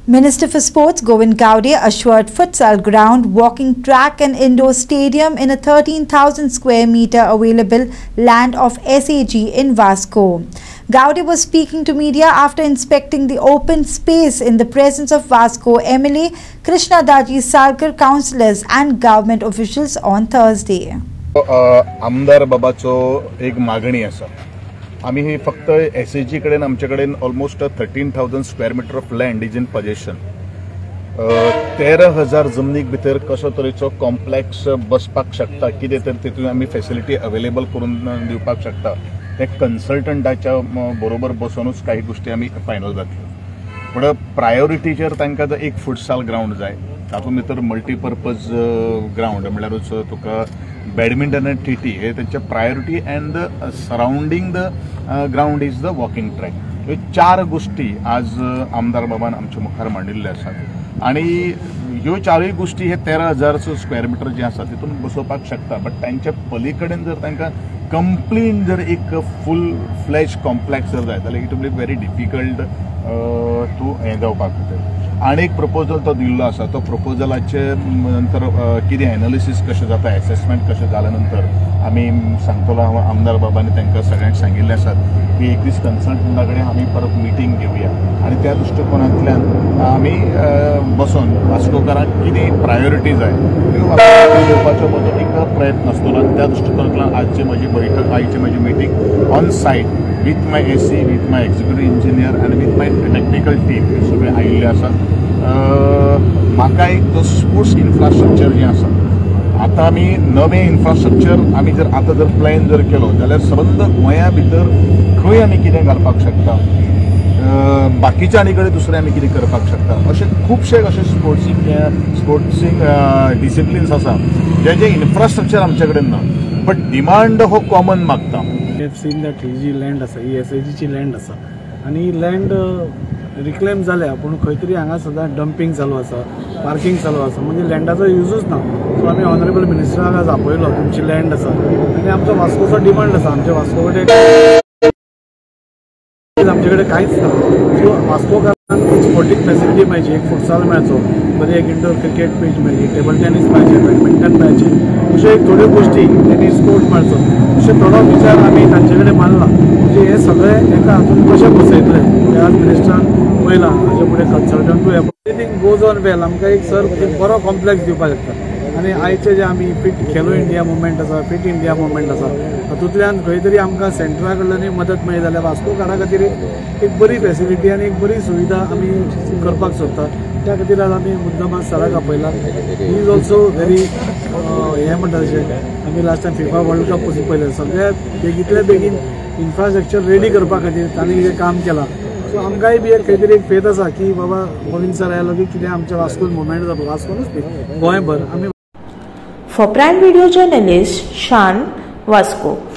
Minister for Sports Govind Gaude assured futsal ground, walking track and indoor stadium in a 13,000 square meter available land of SAG in Vasco. Gaude was speaking to media after inspecting the open space in the presence of Vasco MLA Krishna Daji Sarkar, councillors and government officials on Thursday. आमदार बाबाचो एक मागणी आसा. आम्ही हे फक्त SAG कडेन आमचे कडेन almost 13,000 square metre of land is in possession. 13,000 जमनीक भितर कसो तरेचो कॉम्प्लेक्स बसपाक शकता, कितें तर तेतून आमी फॅसिलिटी अवेलेबल करून दिवपाक शकता. ते कन्सल्टंटाच्या बरोबर बसूनच काही गोष्टी आमी फायनल जातल्यो. पण प्रायोरिटीचेर तांकां एक फुटसाल ग्राउंड जाय. तातूंत भितर मल्टीपर्पज ग्राउंड म्हळ्यारूच तुका बॅडमिंटन आनी TT हे त्यांचे priority and the surrounding the ground is the walking track. ह्यो 4 गोष्टी आज आमदार बाबान आमच्या मुखार मांडिल्ल्यो आसात आणि ह्यो 4 गोष्टी हे 13,000 स्क्वेअर मीटर जे आसा तितून बसोवपाक शकता. बट तांच्या पलीकडेन जर तांकां कंप्लीट जर एक फूल फ्लॅश कॉम्प्लेक्स जर जाय जाल्यार it will be very difficult to हें जावपाक. आणि एक प्रपोजल तो दिल्लो आसा. तो प्रपोजलाचे नंतर कितें एनालिसीस कशें जाता, एसेसमेंट कशें जाल्या नंतर आमी सांगतलो. आमदार बाबांनी तांकां सगळ्यांक सांगिल्लें आसात की एक दीस कन्सल्टंटा कडेन आमी परत मिटींग घेवया आणि त्या दृश्टिकोनांतल्यान आमी बसून वास्कोकारांक कितें प्रायोरिटी जाय त्यो दिवपाचो बद्दल एक प्रयत्न आसतलो. आणि त्या दृश्टिकोनांतल्यान आजची म्हजी बैठक, आयची म्हजी meeting on site with my AC, with my executive engineer and with my technical team हे सगळे आयिल्ले आसात. म्हाका एक जो स्पोर्ट्स इन्फ्रास्ट्रक्चर जे आसा, आता आमी नवें इन्फ्रास्ट्रक्चर आमी जर आता जर प्लॅन जर केलो जाल्यार सबंद गोंया भितर खंय आमी कितें घालपाक शकता, बाकीच्या आनी कडेन दुसरें आमी कितें करपाक शकता, अशे खुबशे अशे स्पोर्ट्सींग डिसिप्लिन्स आसा जे इन्फ्रास्ट्रक्चर आमचे कडेन ना. बट डिमांड हो कॉमन मागता. have seen that ही जी लँड आसा ही SAG ची लँड आसा आणि ही लँड रिक्लेम जाल्या पूण खंय तरी हांगा सदां डंपिंग चालू आसा, पार्किंग चालू आसा, म्हणजे लँडाचो युजूच ना. सो आमी ऑनरेबल मिनिस्टराक आज आपयलो तुमची लँड आसा आणि आमचो वास्कोचो डिमांड आसा. आमच्या वास्को कडेन आमचे कडेन कांयच ना. सो वास्कोकारांक स्पोर्टींग फॅसिलिटी मेळची, एक फुटसाल मेळचो, बरी एक इंडोर क्रिकेट पीच मेळची, टेबल टेनीस मेळचे, बॅडमिंटन मेळचे, अशे एक थोड्यो गोष्टी टेनीस कोर्ट मेळचो, अशे थोडो विचार आमी तांचे कडेन मांडला. म्हणजे हे सगळे एका हातून कशे बसयतले ते आज मिनिस्टरान पळयलां. हाजे फुडें कन्सल्टंटूय एवरीथींग गोज ऑन वेल. आमकां एक बरो कॉम्प्लेक्स दिवपाक शकता. आणि आयचे जे आमी फिट खेलो इंडिया मुवमेंट आसा, फिट इंडिया मुवमेंट आसा, तातूंतल्यान खंय तरी आमकां सेंटरा कडल्यानूय मदत मेळ्ळी जाल्यार वास्कोकारा खातीर एक बरी फॅसिलिटी आनी एक बरी सुविधा आमी करपाक सोदतात. त्या खातीर आज आमी मुद्दम आज सराक आपयला. ही इज ऑल्सो व्हेरी हें म्हणटा तशें आमी last time FIFA world cup पसून पळयलें. सगळ्यात बेगींतल्या बेगीन इन्फ्रास्ट्रक्चर रेडी करपा खातीर तांणी कितें काम केलां. सो आमकांय बी एक खंय तरी एक फेथ आसा की बाबा गोविंद सर आयलो की कितें आमच्या वास्कोन मुवमेंट जाता, वास्कोनूच न्ही गोंयभर आमी. For Prime Video Journalist, Shan, Vasco.